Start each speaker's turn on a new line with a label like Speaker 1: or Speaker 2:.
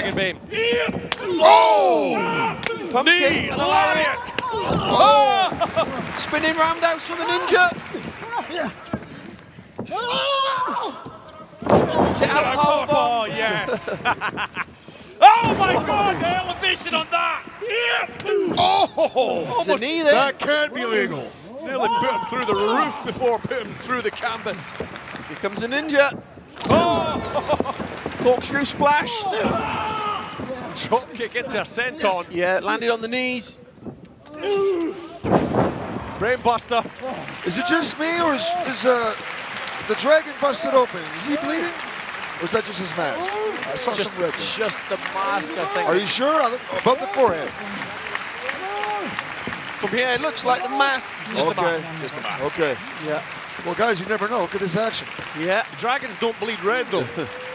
Speaker 1: Dragon Bane.
Speaker 2: Oh!
Speaker 3: Pump kick and a lariat.
Speaker 2: Oh!
Speaker 3: Spinning roundhouse for the ninja. Sit out power bomb.
Speaker 1: Oh, yes. Oh, my God, the elevation on that.
Speaker 2: Oh!
Speaker 3: There's a knee there.
Speaker 2: That can't be legal.
Speaker 1: Nearly put him through the roof before putting him through the canvas.
Speaker 3: Here comes the ninja.
Speaker 1: Oh!
Speaker 3: Corkscrew splash.
Speaker 1: Drop kick into a senton.
Speaker 3: Yeah, landed on the knees.
Speaker 1: Brainbuster.
Speaker 2: Is it just me, or is the dragon busted open? Is he bleeding? Or is that just his mask? I saw some red there.
Speaker 1: Just the mask, I think.
Speaker 2: Are you sure? Above the forehead.
Speaker 3: From here, it looks like the mask.
Speaker 1: Just
Speaker 2: Okay.
Speaker 1: the mask. Just the mask.
Speaker 2: Okay.
Speaker 3: Yeah.
Speaker 2: Well, guys, you never know. Look at this action.
Speaker 3: Yeah.
Speaker 1: Dragons don't bleed red, though.